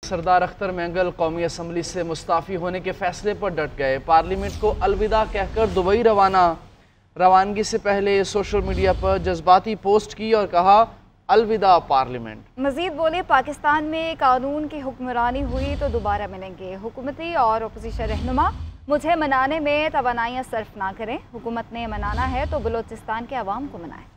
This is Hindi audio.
सरदार अख्तर मैंगल कौमी असम्बली से मुस्ताफ़ी होने के फैसले पर डट गए। पार्लियामेंट को अलविदा कहकर दुबई रवानगी से पहले सोशल मीडिया पर जज्बाती पोस्ट की और कहा अलविदा पार्लियामेंट। मजीद बोले, पाकिस्तान में कानून की हुक्मरानी हुई तो दोबारा मिलेंगे। हुकूमती और अपोजिशन रहनुमा मुझे मनाने में तवानाइयाँ सर्फ ना करें। हुकूमत ने मनाना है तो बलोचिस्तान के अवाम को मनाएं।